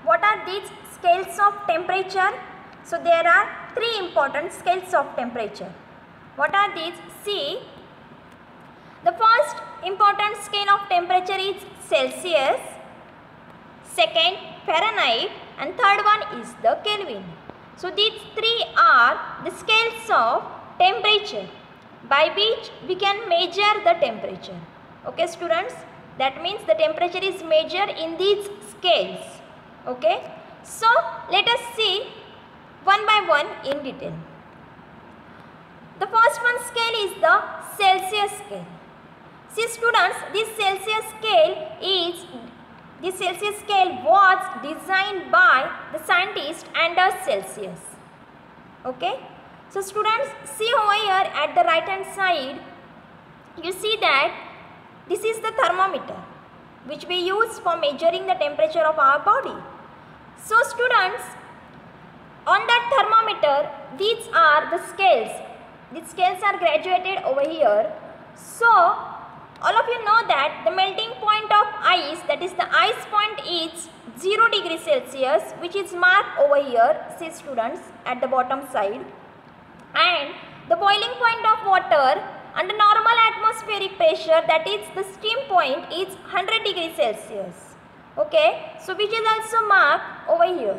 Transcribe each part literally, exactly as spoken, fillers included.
what are these scales of temperature? So there are three important scales of temperature. What are these? See, the first important scale of temperature is Celsius, second Fahrenheit, and third one is the Kelvin. So these three are the scales of temperature by which we can measure the temperature. Okay students, that means the temperature is measured in these scales. Okay, so let us see one by one in detail. The first one scale is the Celsius scale. See students, this Celsius scale is this Celsius scale was designed by the scientist Anders Celsius. Okay, so students, see over here at the right hand side, you see that this is the thermometer which we use for measuring the temperature of our body. So students, on that thermometer, these are the scales. These scales are graduated over here. So all of you know that the melting point of ice, that is the ice point, is zero degree Celsius, which is marked over here, see students, at the bottom side. And the boiling point of water under normal atmospheric pressure, that is the steam point, is one hundred degree Celsius. Okay, so which is also marked over here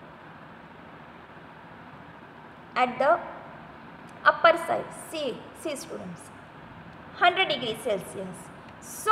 at the upper side. See, see students, one hundred degree Celsius. So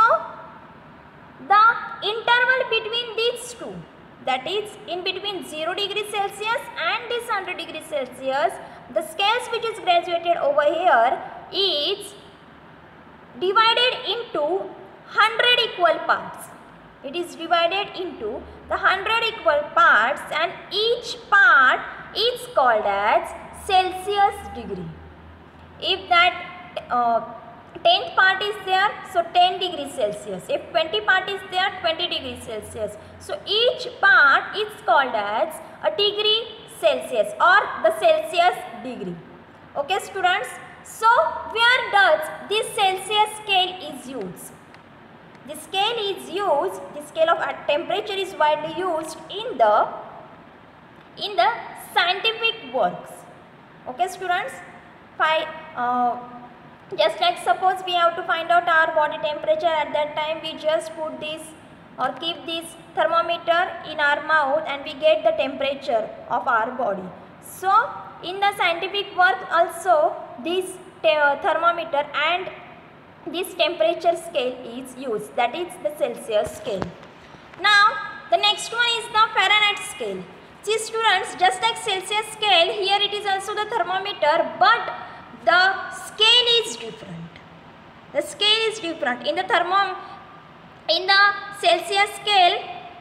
the interval between these two, that is in between zero degree Celsius and this one hundred degree Celsius, the scales which is graduated over here is divided into one hundred equal parts. It is divided into the one hundred equal parts, and each part is called as Celsius degree. If that uh, tenth part is there, so ten degree Celsius. If twenty part is there, twenty degree Celsius. So each part is called as a degree Celsius or the Celsius degree. Okay students, so where does this Celsius scale is used? The scale is used, the scale of temperature is widely used in the in the scientific works. Okay students, Five, uh, just like suppose we have to find out our body temperature, at that time we just put this or keep this thermometer in our mouth and we get the temperature of our body. So in the scientific work also this thermometer and this temperature scale is used, that is the Celsius scale. Now the next one is the Fahrenheit scale. See students, just like Celsius scale, here it is also the thermometer, but the scale is different. The scale is different. In the thermo, in the Celsius scale,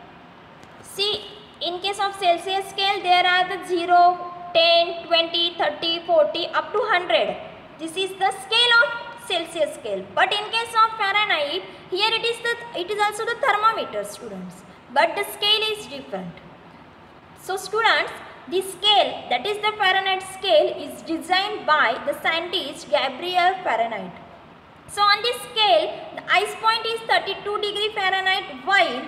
see, in case of Celsius scale, there are the zero, ten, twenty, thirty, forty, up to one hundred. This is the scale of Celsius scale. But in case of Fahrenheit, here it is the it is also the thermometer, students. But the scale is different. So students, this scale, that is the Fahrenheit scale, is designed by the scientist Gabriel Fahrenheit. So on this scale, the ice point is thirty-two degree Fahrenheit, while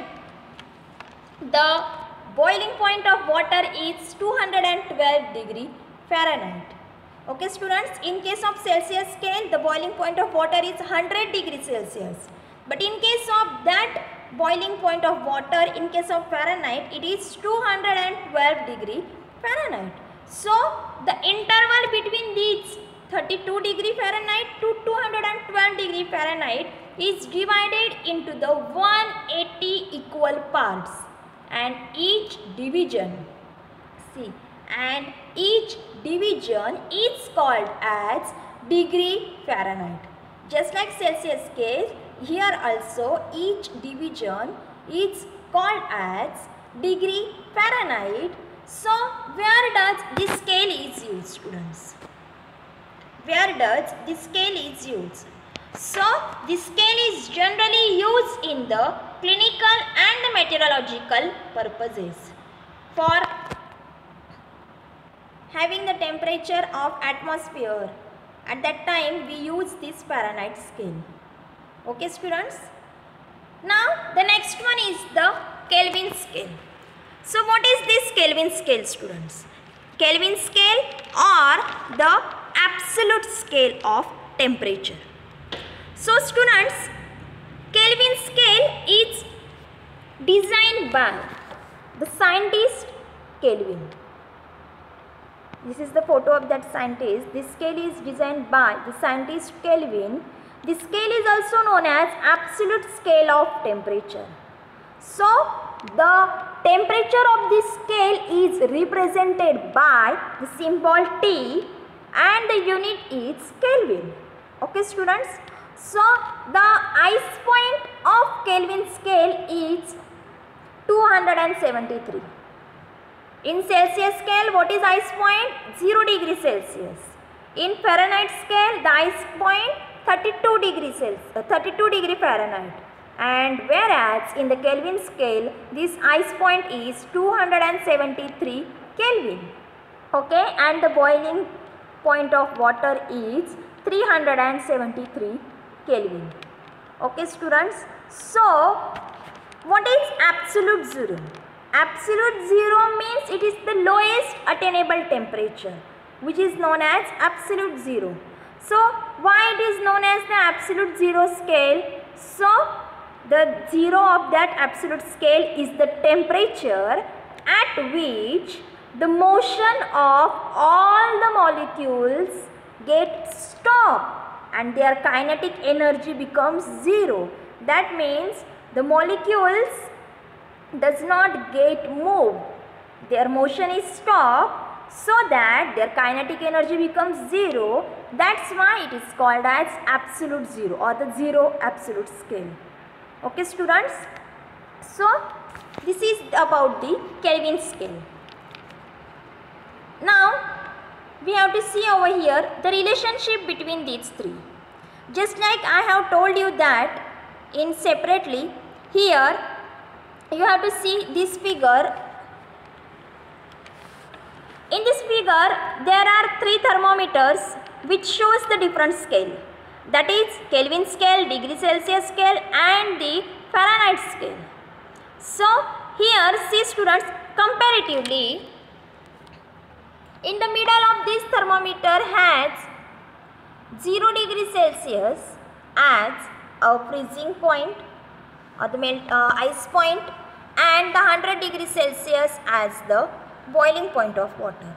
the boiling point of water is two hundred twelve degree Fahrenheit. Okay students, in case of Celsius scale, the boiling point of water is one hundred degree Celsius. But in case of that boiling point of water, in case of Fahrenheit, it is two hundred twelve degree Fahrenheit. So the interval between these thirty-two degree Fahrenheit to two hundred twelve degree Fahrenheit is divided into the one hundred eighty equal parts, and each division, see, and each division is called as degree Fahrenheit. Just like Celsius scale, here also each division is called as degree Fahrenheit. So where does this scale is used, students? Where does this scale is used? So this scale is generally used in the clinical and meteorological purposes for having the temperature of atmosphere. At that time we use this Fahrenheit scale. Okay students. Now the next one is the Kelvin scale. So what is this Kelvin scale, students? Kelvin scale or the absolute scale of temperature. So students, Kelvin scale is designed by the scientist Kelvin. This is the photo of that scientist. This scale is designed by the scientist Kelvin. This scale is also known as absolute scale of temperature. So the temperature of this scale is represented by the symbol T and the unit is Kelvin. Okay students. So the ice point of Kelvin scale is two hundred seventy-three. In Celsius scale, what is ice point? zero degree Celsius. In Fahrenheit scale, the ice point thirty-two degrees Celsius, thirty-two degree Fahrenheit. And whereas in the Kelvin scale, this ice point is two hundred seventy-three Kelvin. Okay, and the boiling point of water is three hundred seventy-three Kelvin. Okay students, so what is absolute zero? Absolute zero means it is the lowest attainable temperature, which is known as absolute zero. So why it is known as the absolute zero scale? So the zero of that absolute scale is the temperature at which the motion of all the molecules get stopped and their kinetic energy becomes zero. That means the molecules does not get moved. Their motion is stopped so that their kinetic energy becomes zero. That's why it is called as absolute zero or the zero absolute scale. Okay students. So this is about the Kelvin scale. Now we have to see over here the relationship between these three. Just like I have told you that in separately, here you have to see this figure. In this figure there are three thermometers which shows the different scale, that is Kelvin scale, degree Celsius scale and the Fahrenheit scale. So here see students, comparatively in the middle of this thermometer has zero degree Celsius as a freezing point or the melt, uh, ice point, and the one hundred degree Celsius as the boiling point of water.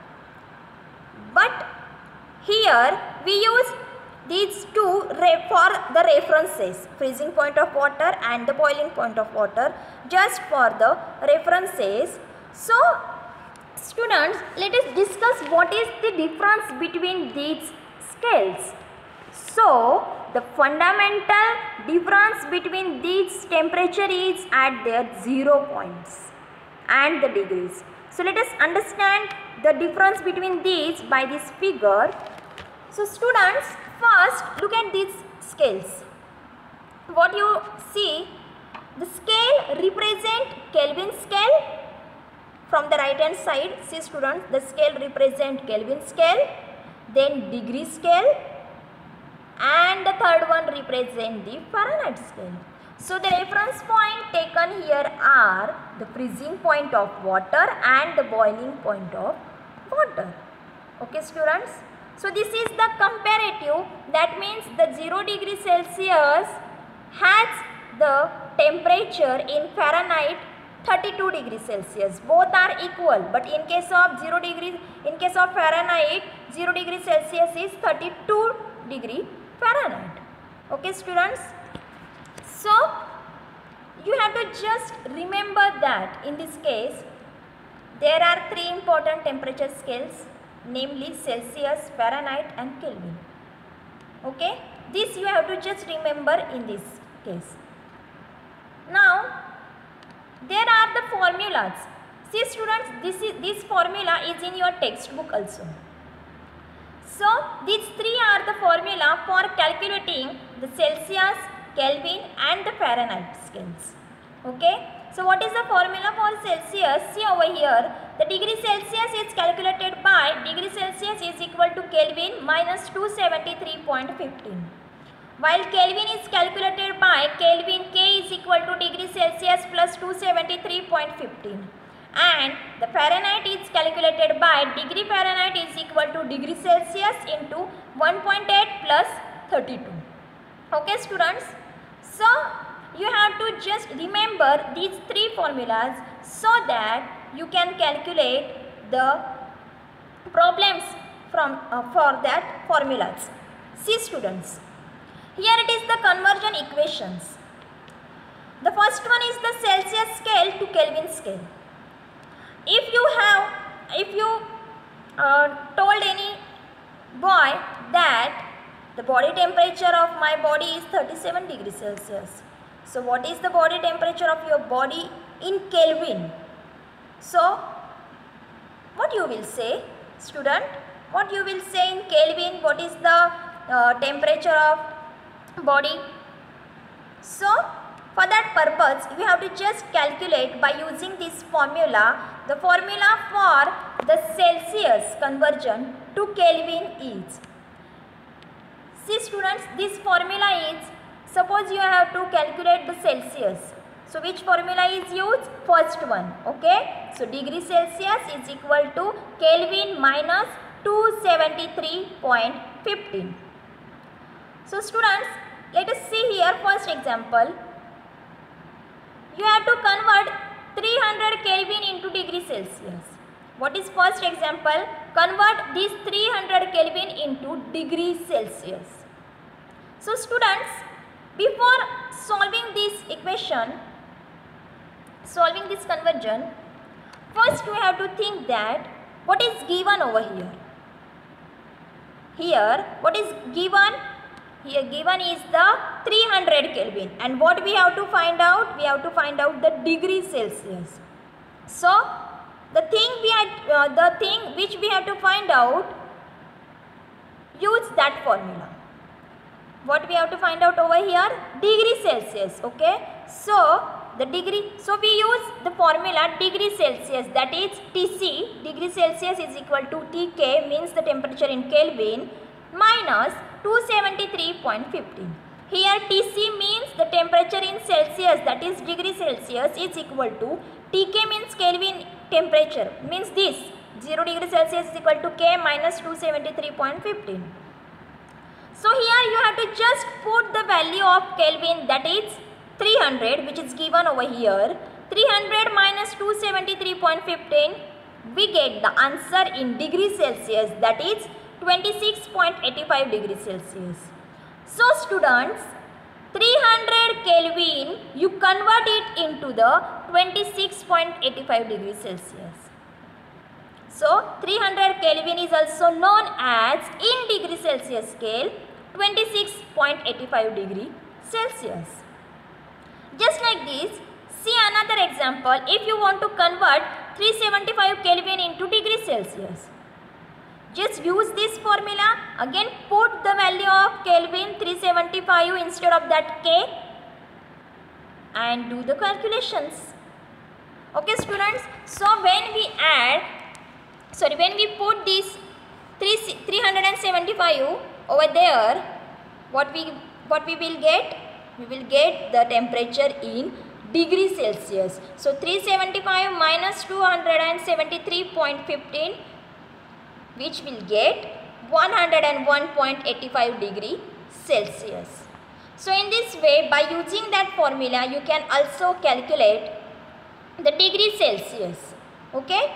But here we use these two for the references, freezing point of water and the boiling point of water, just for the references. So students, let us discuss what is the difference between these scales. So the fundamental difference between these temperature is at their zero points and the degrees. So let us understand the difference between these by this figure. So students, first look at these scales. What you see, the scale represent Kelvin scale. From the right hand side, see students, the scale represent Kelvin scale, then degree scale, and the third one represent the Fahrenheit scale. So the reference point taken here are the freezing point of water and the boiling point of water. Okay students. So this is the comparative, that means the zero degree Celsius has the temperature in Fahrenheit thirty-two degree Celsius. Both are equal, but in case of zero degree, in case of Fahrenheit, zero degree Celsius is thirty-two degree Fahrenheit. Okay students. So you have to just remember that in this case there are three important temperature scales, namely Celsius, Fahrenheit and Kelvin. Okay, this you have to just remember in this case. Now there are the formulas. See students, this is this formula is in your textbook also. So these three are the formula for calculating the Celsius, Kelvin and the Fahrenheit scales. Okay. So what is the formula for Celsius? See over here, the degree Celsius is calculated by degree Celsius is equal to Kelvin minus two seventy-three point one five. While Kelvin is calculated by Kelvin K is equal to degree Celsius plus two seventy-three point one five. and the Fahrenheit is calculated by degree Fahrenheit is equal to degree Celsius into one point eight plus thirty-two. Okay students, so you have to just remember these three formulas so that you can calculate the problems from uh, for that formulas. See students, here it is the conversion equations. The first one is the Celsius scale to Kelvin scale. If you have, if you uh, told any boy that the body temperature of my body is thirty-seven degrees Celsius. So what is the body temperature of your body in Kelvin? So what you will say, student? What you will say in Kelvin? What is the uh, temperature of body? So for that purpose, you have to just calculate by using this formula. The formula for the Celsius conversion to Kelvin is, see students, this formula is, suppose you have to calculate the Celsius. So which formula is used? First one. Okay. So degree Celsius is equal to Kelvin minus two seventy-three point one five. So students, let us see here first example. You have to convert three hundred Kelvin into degree Celsius. What is first example? Convert this three hundred Kelvin into degree Celsius. So students, before solving this equation, solving this conversion, first we have to think that what is given over here. Here, what is given? Here given is the three hundred Kelvin, and what we have to find out? We have to find out the degree Celsius. So the thing we had, uh, the thing which we have to find out, use that formula. What we have to find out over here? Degree Celsius. Okay. So the degree, so we use the formula degree Celsius, that is T C, degree Celsius is equal to T K, means the temperature in Kelvin, minus two seventy-three point one five. Here T C means the temperature in Celsius, that is degree Celsius, is equal to T K means Kelvin temperature, means this zero degree Celsius is equal to K minus two seventy-three point one five. So here you have to just put the value of Kelvin, that is three hundred, which is given over here. three hundred minus two seventy-three point one five, we get the answer in degree Celsius, that is twenty-six point eight five degrees Celsius. So students, three hundred Kelvin, you convert it into the twenty-six point eight five degrees Celsius. So three hundred Kelvin is also known as, in degree Celsius scale, twenty-six point eight five degree Celsius. Just like this, see another example. If you want to convert three hundred seventy-five Kelvin into degree Celsius, just use this formula. Again put the value of Kelvin three hundred seventy-five instead of that K and do the calculations. Okay students, so when we add, sorry, when we put this three hundred seventy-five over there, what we what we will get? We will get the temperature in degree Celsius. So three hundred seventy-five minus two hundred seventy-three point one five, which will get one hundred one point eight five degree Celsius. So in this way, by using that formula, you can also calculate the degree Celsius. Okay.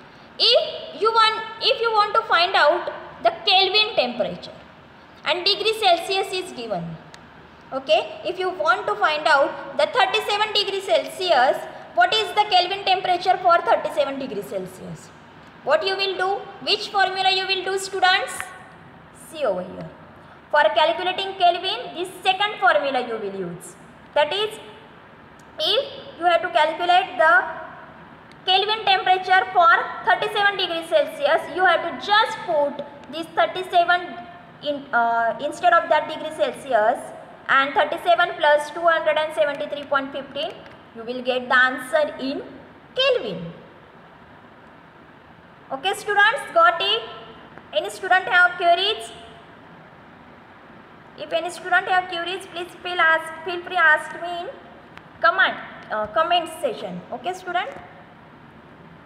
If you want, if you want to find out the Kelvin temperature and degree Celsius is given. Okay, if you want to find out the thirty-seven degrees Celsius, what is the Kelvin temperature for thirty-seven degrees Celsius? What you will do? Which formula you will do, students? See over here. For calculating Kelvin, this second formula you will use. That is, if you have to calculate the Kelvin temperature for thirty-seven degrees Celsius, you have to just put this thirty-seven in uh, instead of that degree Celsius, and thirty-seven plus two hundred seventy-three point one five, you will get the answer in Kelvin. Okay students, got it? Any student have queries? If any student have queries, please feel ask feel free ask me in comment uh, comment section. Okay student?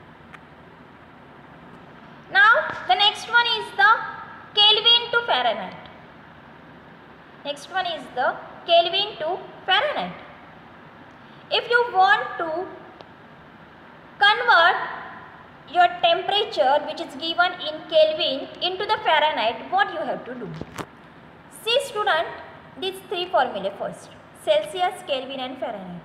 is the Kelvin to Fahrenheit. Next one is the Kelvin to Fahrenheit. If you want to convert your temperature which is given in Kelvin into the Fahrenheit, what you have to do? See student, these three formulae first, Celsius, Kelvin and Fahrenheit.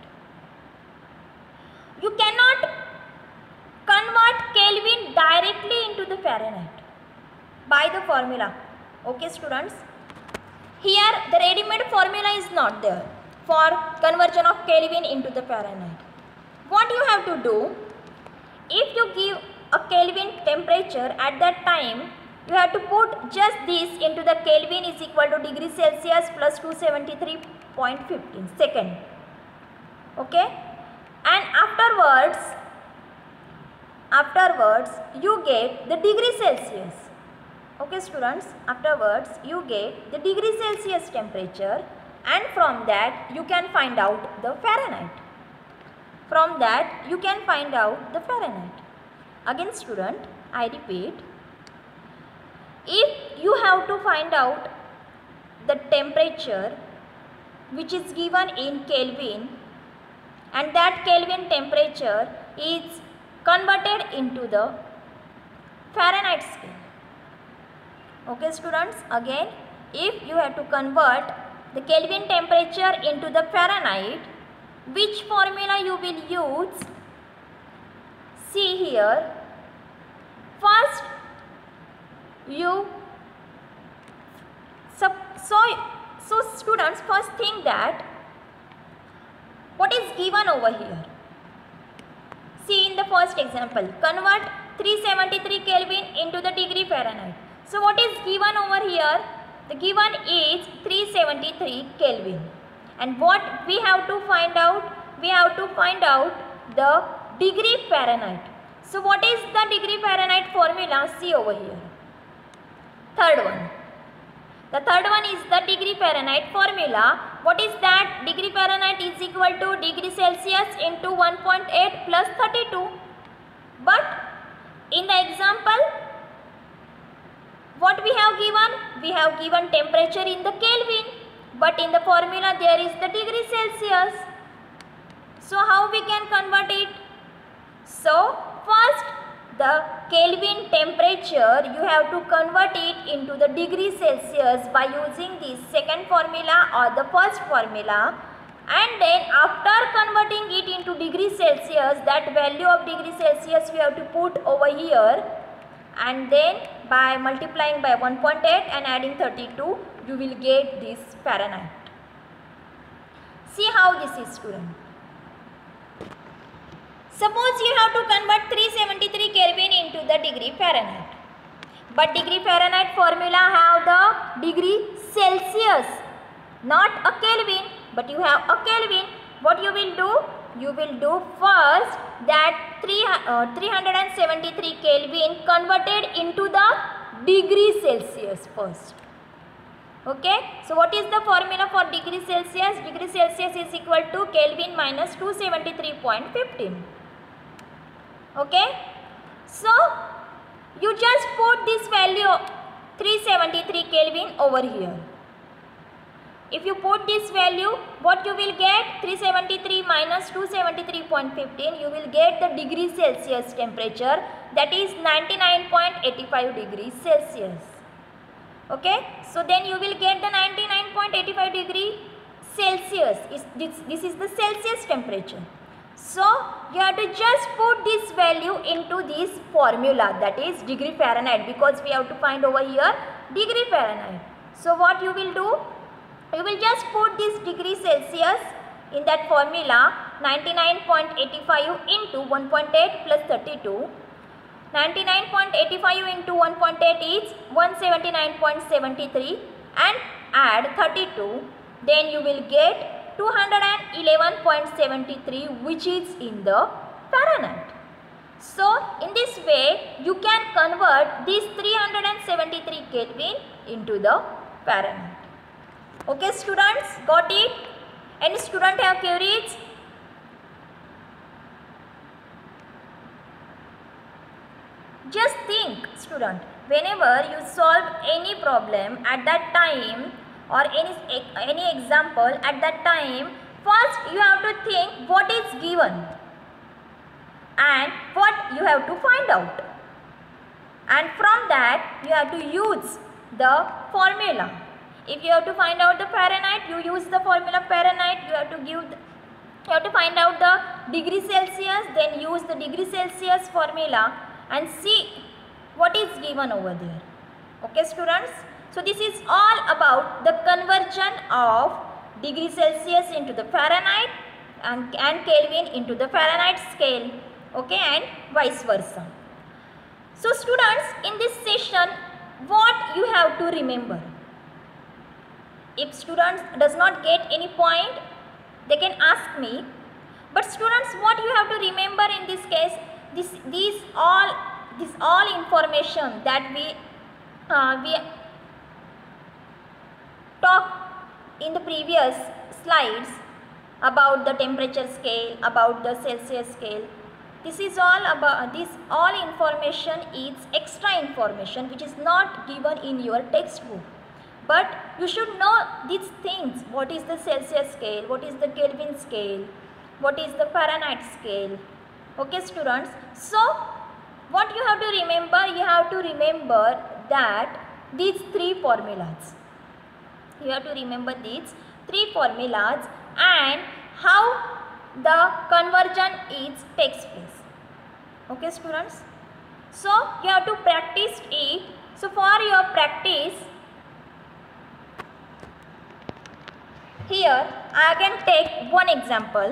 You cannot convert Kelvin directly into the Fahrenheit by the formula. Okay students, here the ready-made formula is not there for conversion of Kelvin into the Fahrenheit. What you have to do, if you give a Kelvin temperature at that time, you have to put just this into the Kelvin is equal to degree Celsius plus two hundred seventy-three point one five second. Okay, and afterwards, afterwards you get the degree Celsius. Okay students, afterwards you get the degree Celsius temperature, and from that you can find out the Fahrenheit. From that you can find out the Fahrenheit. Again student, I repeat, if you have to find out the temperature which is given in Kelvin and that Kelvin temperature is converted into the Fahrenheit scale. Okay students, again, if you have to convert the Kelvin temperature into the Fahrenheit, which formula you will use? See here, first you so, so, so students, first think that what is given over here. See in the first example, convert three hundred seventy-three Kelvin into the degree Fahrenheit. So what is given over here? The given is three hundred seventy-three Kelvin, and what we have to find out? We have to find out the degree Fahrenheit. So what is the degree Fahrenheit formula? See over here. Third one. The third one is the degree Fahrenheit formula. What is that? Degree Fahrenheit is equal to degree Celsius into one point eight plus thirty-two. But in the example, what we have given? We have given temperature in the Kelvin, but in the formula there is the degree Celsius. So how we can convert it? So first the Kelvin temperature you have to convert it into the degree Celsius by using this second formula or the first formula, and then after converting it into degree Celsius, that value of degree Celsius we have to put over here, and then by multiplying by one point eight and adding thirty-two, you will get this Fahrenheit. See how this is student. Suppose you have to convert three hundred seventy-three Kelvin into the degree Fahrenheit, but degree Fahrenheit formula have the degree Celsius, not a Kelvin, but you have a Kelvin. What you will do? You will do first that three hundred seventy-three Kelvin converted into the degree Celsius first. Okay, so what is the formula for degree Celsius? Degree Celsius is equal to Kelvin minus two hundred seventy-three point one five. Okay, so you just put this value three hundred seventy-three Kelvin over here. If you put this value, what you will get? three hundred seventy-three minus two hundred seventy-three point one five, you will get the degree Celsius temperature, that is ninety-nine point eight five degrees Celsius. Okay, so then you will get the ninety-nine point eight five degree Celsius. Is this, this is the Celsius temperature. So you have to just put this value into this formula, that is degree Fahrenheit, because we have to find over here degree Fahrenheit. So what you will do? You will just put this degree Celsius in that formula, ninety-nine point eight five into one point eight plus thirty-two. ninety-nine point eight five into one point eight is one hundred seventy-nine point seven three, and add thirty-two, then you will get two hundred eleven point seven three, which is in the Fahrenheit. So in this way you can convert this three hundred seventy-three Kelvin into the Fahrenheit. Okay students, got it? Any student have queries? Just think, student, whenever you solve any problem at that time or any, any example at that time, first you have to think what is given and what you have to find out. And from that you have to use the formula. If you have to find out the Fahrenheit, you use the formula Fahrenheit. You have to give the, you have to find out the degree Celsius, then use the degree Celsius formula and see what is given over there. Okay students, so this is all about the conversion of degree Celsius into the Fahrenheit and, and Kelvin into the Fahrenheit scale, okay, and vice versa. So students, in this session, what you have to remember? If students does not get any point, they can ask me. But students, what you have to remember in this case, this these all this all information that we uh, we talked in the previous slides about the temperature scale, about the Celsius scale. This is all about, this all information is extra information which is not given in your textbook. But you should know these things. What is the Celsius scale? What is the Kelvin scale? What is the Fahrenheit scale? Okay students. So what you have to remember? You have to remember that these three formulas. You have to remember these three formulas and how the conversion is takes place. Okay students, so you have to practice it. So for your practice, here I can take one example.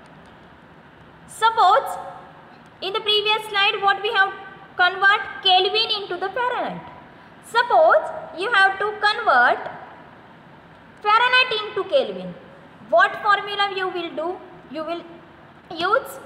Suppose in the previous slide what we have convert Kelvin into the Fahrenheit. Suppose you have to convert Fahrenheit into Kelvin. What formula you will do? You will use,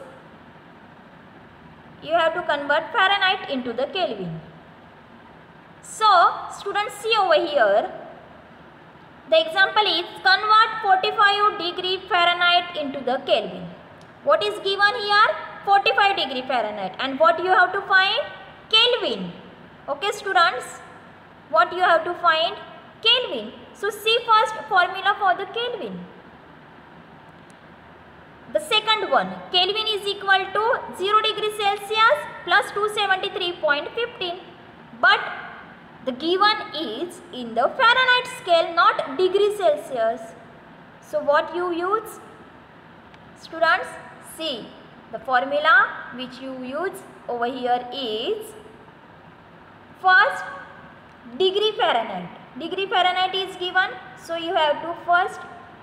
you have to convert Fahrenheit into the Kelvin. So students, see over here, the example is convert forty-five degree Fahrenheit into the Kelvin. What is given here? forty-five degree Fahrenheit. And what you have to find? Kelvin. Okay students, what you have to find? Kelvin. So see first formula for the Kelvin. The second one, Kelvin is equal to zero degree Celsius plus two hundred seventy-three point one five. But the given is in the Fahrenheit scale, not degree Celsius. So what you use? Students, see the formula which you use over here is first degree Fahrenheit. Degree Fahrenheit is given. So you have to first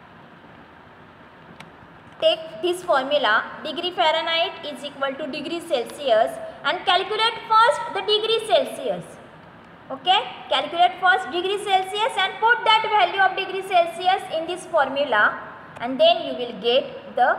take this formula, degree Fahrenheit is equal to degree Celsius, and calculate first the degree Celsius. Okay, calculate first degree Celsius and put that value of degree Celsius in this formula, and then you will get the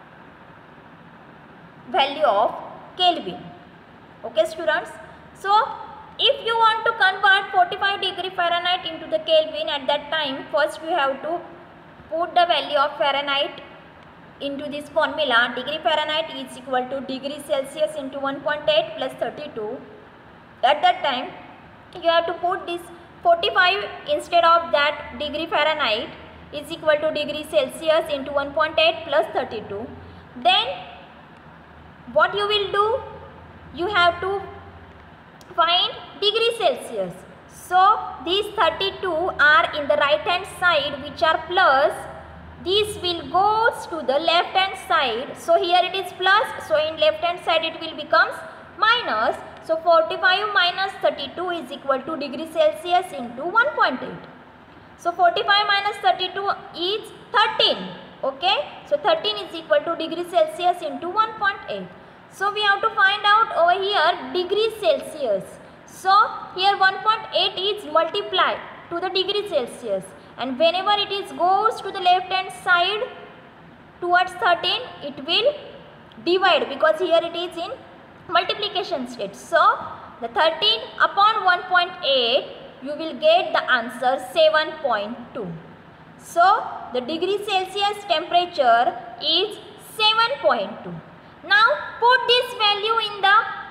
value of Kelvin. Okay students, so if you want to convert forty-five degree Fahrenheit into the Kelvin, at that time first you have to put the value of Fahrenheit into this formula. Degree Fahrenheit is equal to degree Celsius into one point eight plus thirty-two. At that time you have to put this forty-five instead of that degree Fahrenheit is equal to degree Celsius into one point eight plus thirty-two. Then what you will do? You have to find degree Celsius. So these thirty-two are in the right hand side, which are plus. These will go to the left hand side. So here it is plus. So in left hand side it will becomes minus. So forty-five minus thirty-two is equal to degree Celsius into one point eight. So forty-five minus thirty-two is thirteen. Okay. So thirteen is equal to degree Celsius into one point eight. So we have to find out over here degree Celsius. So here one point eight is multiplied to the degree Celsius. And whenever it is goes to the left hand side towards thirteen, it will divide, because here it is in multiplication state. So the thirteen upon one point eight, you will get the answer seven point two. So the degree Celsius temperature is seven point two. Now put this value in the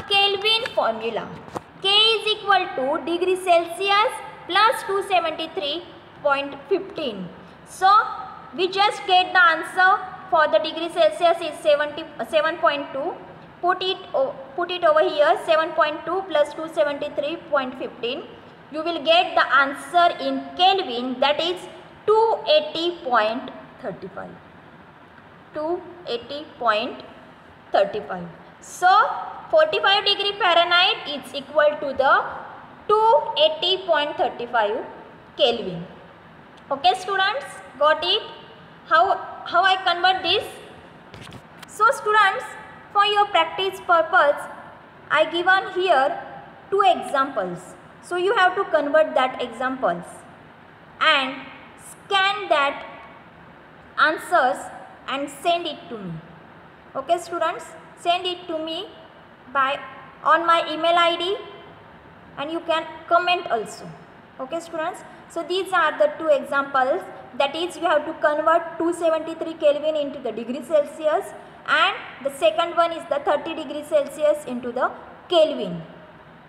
Kelvin formula. K is equal to degree Celsius plus two seventy-three point one five. So we just get the answer for the degree Celsius is seven point two. Put it, put it over here, seven point two plus two seventy-three point one five. You will get the answer in Kelvin, that is two eighty point three five. two eighty point three five. So forty-five degree Fahrenheit is equal to the two eighty point three five Kelvin. Okay students, got it? How, how I convert this? So students, for your practice purpose, I given here two examples. So you have to convert that examples and scan that answers and send it to me. Okay students, send it to me by on my email I D, and you can comment also. Okay students, so these are the two examples, that is you have to convert two seventy-three Kelvin into the degree Celsius, and the second one is the thirty degree Celsius into the Kelvin.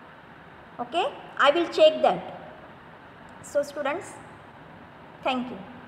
Okay, I will check that. So students, thank you.